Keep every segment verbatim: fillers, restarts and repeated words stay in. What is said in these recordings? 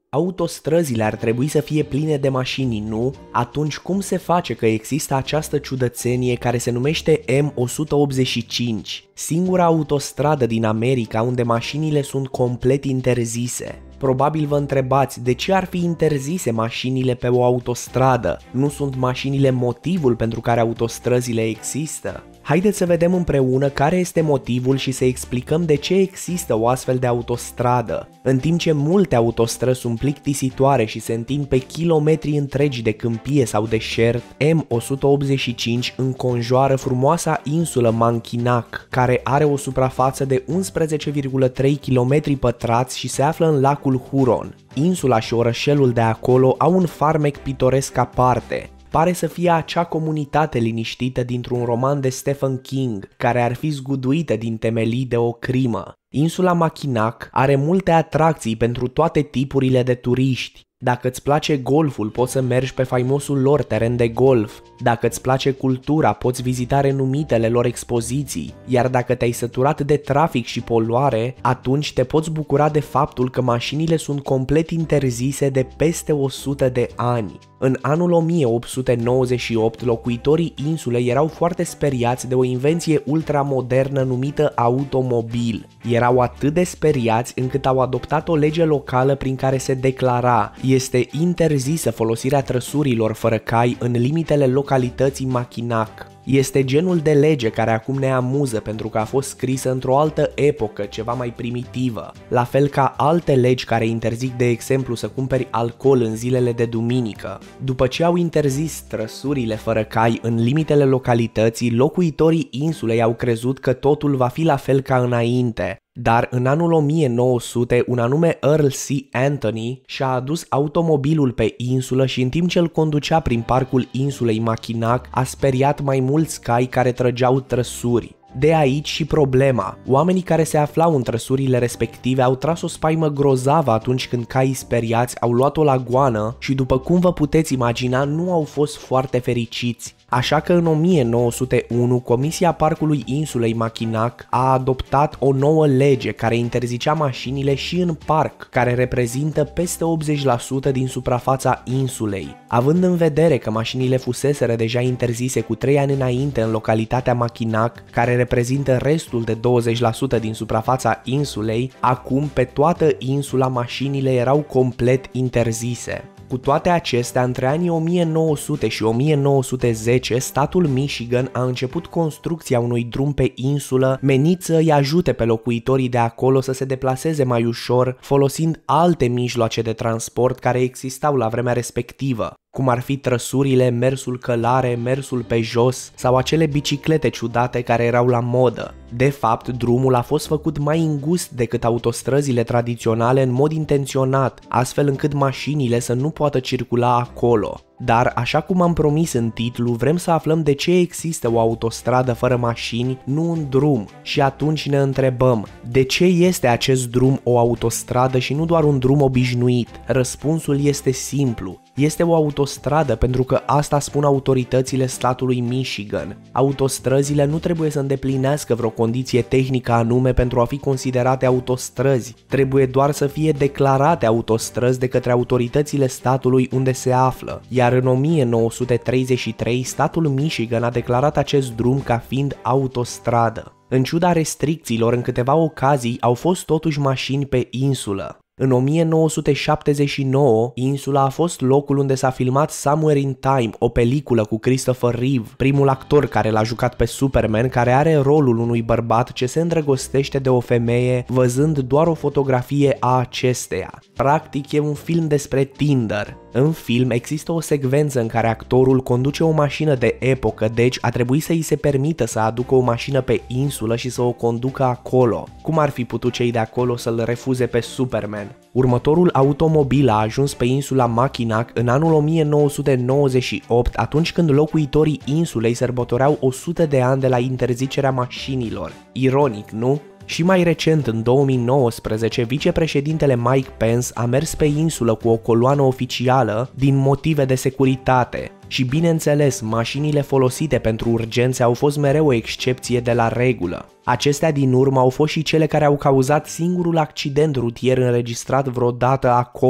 Autostrăzile ar trebui să fie pline de mașini, nu? Atunci cum se face că există această ciudățenie care se numește M o sută optzeci și cinci, singura autostradă din America unde mașinile sunt complet interzise? Probabil vă întrebați de ce ar fi interzise mașinile pe o autostradă? Nu sunt mașinile motivul pentru care autostrăzile există? Haideți să vedem împreună care este motivul și să explicăm de ce există o astfel de autostradă. În timp ce multe autostrăzi sunt plictisitoare și se întind pe kilometri întregi de câmpie sau deșert, M o sută optzeci și cinci înconjoară frumoasa insulă Mackinac, care are o suprafață de unsprezece virgulă trei kilometri pătrați și se află în lacul Huron. Insula și orășelul de acolo au un farmec pitoresc aparte. Pare să fie acea comunitate liniștită dintr-un roman de Stephen King, care ar fi zguduită din temelii de o crimă. Insula Mackinac are multe atracții pentru toate tipurile de turiști. Dacă îți place golful, poți să mergi pe faimosul lor teren de golf. Dacă îți place cultura, poți vizita renumitele lor expoziții. Iar dacă te-ai săturat de trafic și poluare, atunci te poți bucura de faptul că mașinile sunt complet interzise de peste o sută de ani. În anul o mie opt sute nouăzeci și opt, locuitorii insulei erau foarte speriați de o invenție ultramodernă numită automobil. Erau atât de speriați încât au adoptat o lege locală prin care se declara: este interzisă folosirea trăsurilor fără cai în limitele localității Mackinac. Este genul de lege care acum ne amuză pentru că a fost scrisă într-o altă epocă, ceva mai primitivă. La fel ca alte legi care interzic, de exemplu, să cumperi alcool în zilele de duminică. După ce au interzis trăsurile fără cai în limitele localității, locuitorii insulei au crezut că totul va fi la fel ca înainte. Dar în anul o mie nouă sute, un anume Earl C. Anthony și-a adus automobilul pe insulă și în timp ce îl conducea prin parcul insulei Mackinac, a speriat mai mulți cai care trăgeau trăsuri. De aici și problema. Oamenii care se aflau în trăsurile respective au tras o spaimă grozavă atunci când caii speriați au luat-o la goană și, după cum vă puteți imagina, nu au fost foarte fericiți. Așa că în o mie nouă sute unu, Comisia Parcului Insulei Mackinac a adoptat o nouă lege care interzicea mașinile și în parc, care reprezintă peste optzeci la sută din suprafața insulei. Având în vedere că mașinile fuseseră deja interzise cu trei ani înainte în localitatea Mackinac, care reprezintă restul de douăzeci la sută din suprafața insulei, acum pe toată insula mașinile erau complet interzise. Cu toate acestea, între anii o mie nouă sute și o mie nouă sute zece, statul Michigan a început construcția unui drum pe insulă menit să îi ajute pe locuitorii de acolo să se deplaseze mai ușor, folosind alte mijloace de transport care existau la vremea respectivă, cum ar fi trăsurile, mersul călare, mersul pe jos sau acele biciclete ciudate care erau la modă. De fapt, drumul a fost făcut mai îngust decât autostrăzile tradiționale în mod intenționat, astfel încât mașinile să nu poată circula acolo. Dar, așa cum am promis în titlu, vrem să aflăm de ce există o autostradă fără mașini, nu un drum. Și atunci ne întrebăm, de ce este acest drum o autostradă și nu doar un drum obișnuit? Răspunsul este simplu. Este o autostradă pentru că asta spun autoritățile statului Michigan. Autostrăzile nu trebuie să îndeplinească vreo condiție tehnică anume pentru a fi considerate autostrăzi. Trebuie doar să fie declarate autostrăzi de către autoritățile statului unde se află. Iar în o mie nouă sute treizeci și trei, statul Michigan a declarat acest drum ca fiind autostradă. În ciuda restricțiilor, în câteva ocazii au fost totuși mașini pe insulă. În o mie nouă sute șaptezeci și nouă, insula a fost locul unde s-a filmat Somewhere in Time, o peliculă cu Christopher Reeve, primul actor care l-a jucat pe Superman, care are rolul unui bărbat ce se îndrăgostește de o femeie văzând doar o fotografie a acesteia. Practic e un film despre Tinder. În film există o secvență în care actorul conduce o mașină de epocă, deci a trebuit să îi se permită să aducă o mașină pe insulă și să o conducă acolo. Cum ar fi putut cei de acolo să-l refuze pe Superman? Următorul automobil a ajuns pe insula Mackinac în anul o mie nouă sute nouăzeci și opt, atunci când locuitorii insulei sărbătoreau o sută de ani de la interzicerea mașinilor. Ironic, nu? Și mai recent, în două mii nouăsprezece, vicepreședintele Mike Pence a mers pe insulă cu o coloană oficială din motive de securitate. Și bineînțeles, mașinile folosite pentru urgențe au fost mereu o excepție de la regulă. Acestea din urmă au fost și cele care au cauzat singurul accident rutier înregistrat vreodată acolo.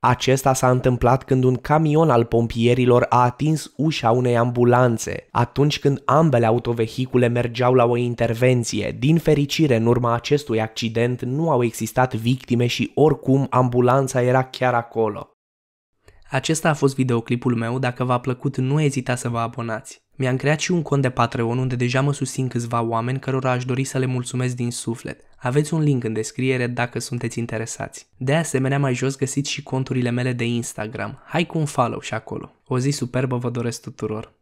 Acesta s-a întâmplat când un camion al pompierilor a atins ușa unei ambulanțe, atunci când ambele autovehicule mergeau la o intervenție. Din fericire, în urma acestui accident nu au existat victime și oricum ambulanța era chiar acolo. Acesta a fost videoclipul meu, dacă v-a plăcut nu ezitați să vă abonați. Mi-am creat și un cont de Patreon unde deja mă susțin câțiva oameni cărora aș dori să le mulțumesc din suflet. Aveți un link în descriere dacă sunteți interesați. De asemenea, mai jos găsiți și conturile mele de Instagram. Hai cu un follow și acolo. O zi superbă vă doresc tuturor!